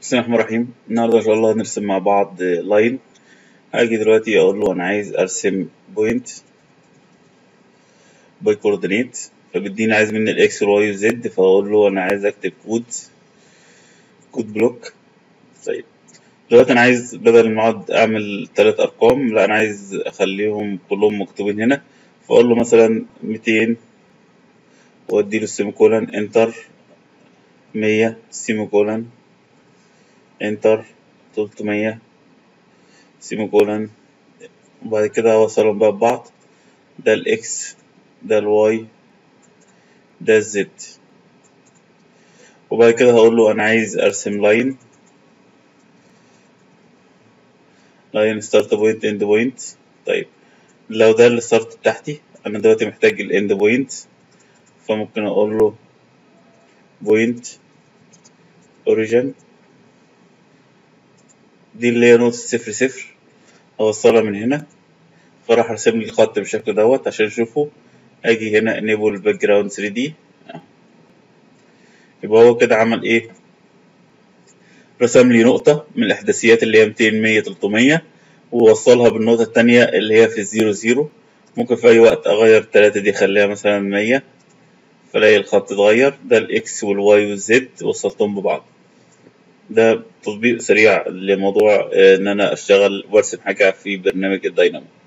بسم الله الرحمن الرحيم. النهارده ان شاء الله هنرسم مع بعض لاين. هاجي دلوقتي اقول له انا عايز ارسم بوينت باي كوردينيت، فبيديني عايز مني الاكس والواي والزد، فاقول له انا عايز اكتب كود بلوك. طيب دلوقتي انا عايز بدل ما اقعد اعمل 3 ارقام، لا انا عايز اخليهم كلهم مكتوبين هنا. فاقول له مثلا 200 وادي له السيميكولن انتر، 100 سيميكولن انتر، 300 سيميكولن، وبعد كده اوصلهم بقى ببعض. ده الاكس، ده الواي، ده الزد. وبعد كده هقول له انا عايز ارسم لاين ستارت بوينت اند بوينت. طيب لو ده الستارت بتاعتي، انا دلوقتي محتاج الاند بوينت، فممكن اقول له بوينت اوريجن، دي اللي هي نقطة 0 0، اوصلها من هنا. فراح ارسم لي الخط بالشكل دوت عشان اشوفه. اجي هنا enable background 3D، يبقى هو كده عمل ايه؟ رسم لي نقطة من الإحداثيات اللي هي 200 100 300، ووصلها بالنقطة التانية اللي هي في ال0 0. ممكن في أي وقت أغير التلاتة دي، أخليها مثلا 100، فلاقي الخط اتغير. ده الإكس والواي والزد وصلتهم ببعض. ده تطبيق سريع لموضوع إن أنا أشتغل وأرسم حاجة في برنامج الداينامو.